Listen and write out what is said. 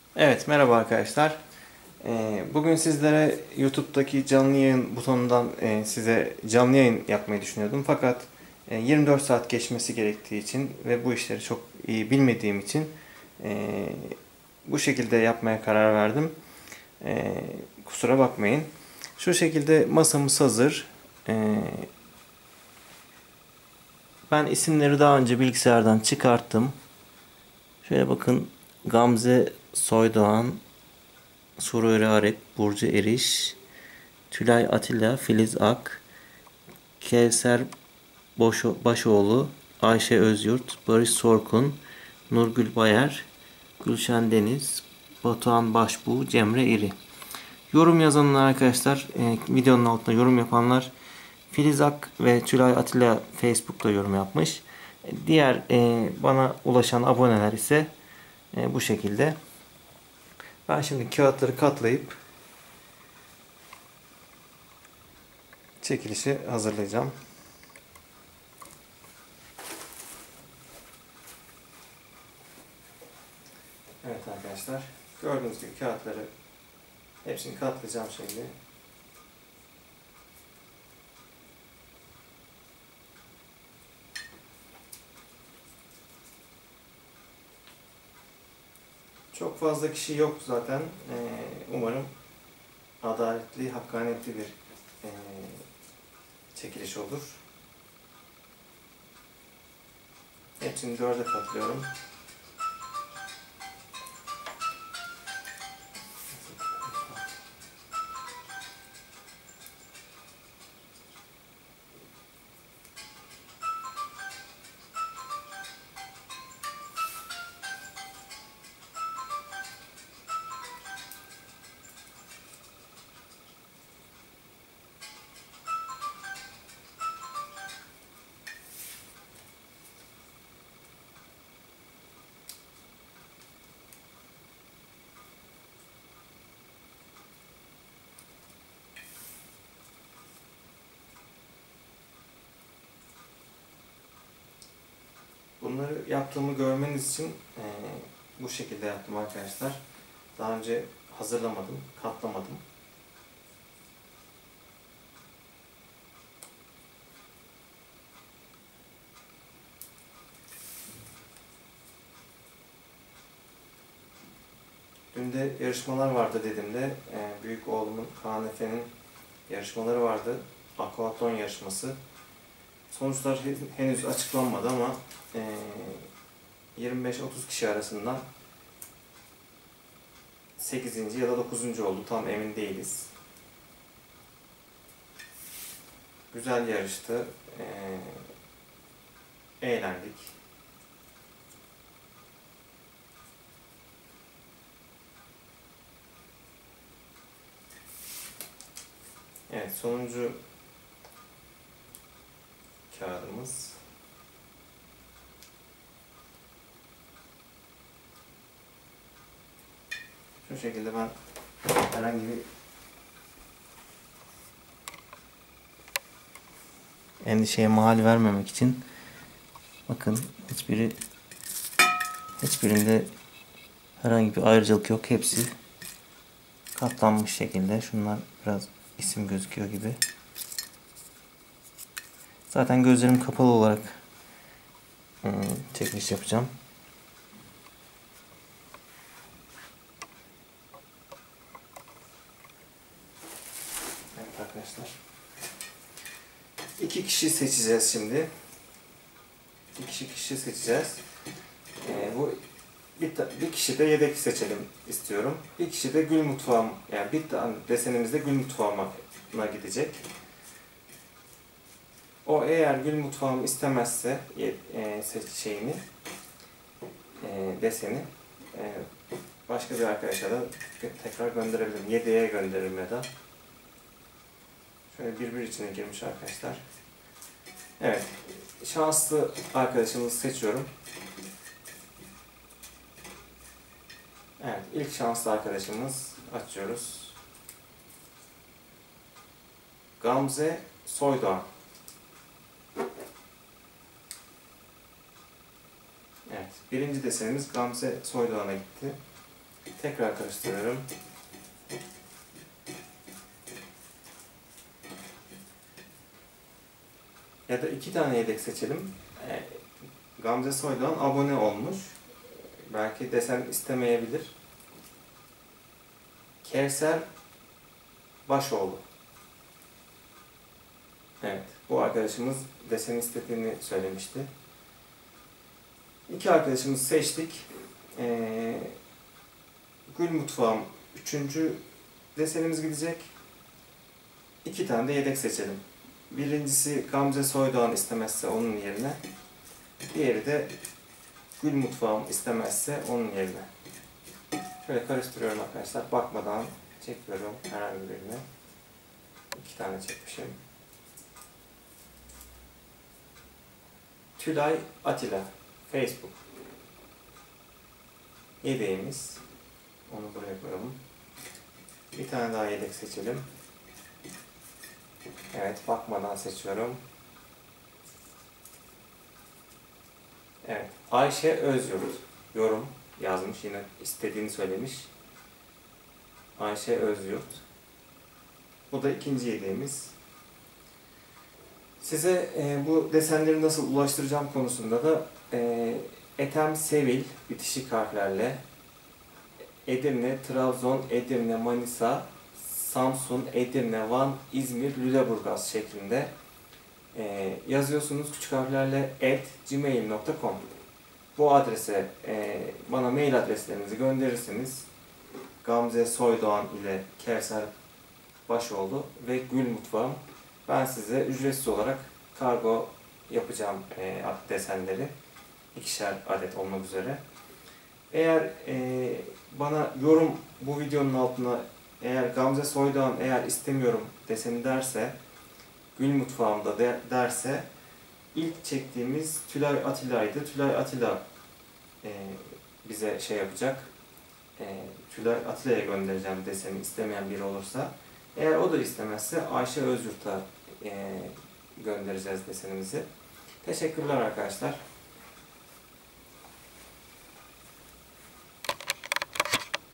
Evet, merhaba arkadaşlar. Bugün sizlere YouTube'daki canlı yayın butonundan size canlı yayın yapmayı düşünüyordum. Fakat 24 saat geçmesi gerektiği için ve bu işleri çok iyi bilmediğim için bu şekilde yapmaya karar verdim. Kusura bakmayın. Şu şekilde masamız hazır. Ben isimleri daha önce bilgisayardan çıkarttım. Şöyle bakın: Gamze Soydoğan, Sururi Arep, Burcu Eriş, Tülay Atilla, Filiz Ak, Kevser Başoğlu, Ayşe Özyurt, Barış Sorkun, Nurgül Bayer, Gülşen Deniz, Batuhan Başbuğ, Cemre İri. Yorum yazanlar arkadaşlar, videonun altına yorum yapanlar Filiz Ak ve Tülay Atilla Facebook'ta yorum yapmış. Diğer bana ulaşan aboneler ise bu şekilde. Ben şimdi kağıtları katlayıp çekilişi hazırlayacağım. Evet arkadaşlar, gördüğünüz gibi kağıtları hepsini katlayacağım şimdi. Çok fazla kişi yok zaten. Umarım adaletli, hakkaniyetli bir çekiliş olur. Hepsini 4'e katlıyorum. Bunları yaptığımı görmeniz için bu şekilde yaptım arkadaşlar. Daha önce hazırlamadım, katlamadım. Dün de yarışmalar vardı dediğimde, büyük oğlumun Kaan Efe'nin yarışmaları vardı. Aquaton yarışması. Sonuçlar henüz açıklanmadı ama 25-30 kişi arasından 8. ya da 9. oldu. Tam emin değiliz. Güzel yarıştı. Eğlendik. Evet, sonuncu kağıdımız. Şu şekilde ben herhangi bir endişeye mahal vermemek için, bakın, hiçbirinde herhangi bir ayrıcalık yok. Hepsi katlanmış şekilde. Şunlar biraz isim gözüküyor gibi. Zaten gözlerim kapalı olarak çekiliş yapacağım. Evet arkadaşlar. 2 kişi seçeceğiz şimdi. 2 kişi seçeceğiz. Bu bir kişi de yedek seçelim istiyorum. Bir kişi de gül mutfağım, yani bir tane desenimiz de gül mutfağıma gidecek. O eğer gül mutfağımı istemezse deseni başka bir arkadaşa da tekrar gönderebilirim. Yedeğe gönderirim ya da. Şöyle birbir içine girmiş arkadaşlar. Evet. Şanslı arkadaşımızı seçiyorum. Evet. İlk şanslı arkadaşımız, açıyoruz. Gamze Soydoğan. Evet. Birinci desenimiz Gamze Soydoğan'a gitti. Tekrar karıştırıyorum. Ya da 2 tane yedek seçelim. Gamze Soydoğan abone olmuş. Belki desen istemeyebilir. Kevser Başoğlu. Evet, bu arkadaşımız desen istediğini söylemişti. 2 arkadaşımızı seçtik. Gül Mutfağım 3. desenimiz gidecek. 2 tane de yedek seçelim. Birincisi Gamze Soydoğan istemezse onun yerine. Diğeri de Gül Mutfağım istemezse onun yerine. Şöyle karıştırıyorum arkadaşlar. Bakmadan çekiyorum herhangi birine. 2 tane çekmişim. Tülay Atilla. Facebook. Yedeğimiz. Onu buraya koyalım. Bir tane daha yedek seçelim. Evet, bakmadan seçiyorum. Evet, Ayşe Özyurt yorum yazmış, yine istediğini söylemiş. Ayşe Özyurt. Bu da ikinci yedeğimiz. Size bu desenleri nasıl ulaştıracağım konusunda da Ethem Sevil bitişik harflerle Edirne, Trabzon, Edirne, Manisa, Samsun, Edirne, Van, İzmir, Lüleburgaz şeklinde yazıyorsunuz küçük harflerle @gmail.com. Bu adrese bana mail adreslerinizi gönderirseniz Gamze Soydoğan ile Kevser Başoğlu ve Gül Mutfağım, ben size ücretsiz olarak kargo yapacağım desenleri. 2'şer adet olmak üzere. Eğer bana yorum bu videonun altına eğer Gamze Soydoğan eğer istemiyorum deseni derse, Gül Mutfağımda derse, ilk çektiğimiz Tülay Atilla'ydı. Tülay Atilla bize şey yapacak. Tülay Atilla'ya göndereceğim deseni istemeyen biri olursa. Eğer o da istemezse Ayşe Özyurt'a göndereceğiz desenimizi. Teşekkürler arkadaşlar.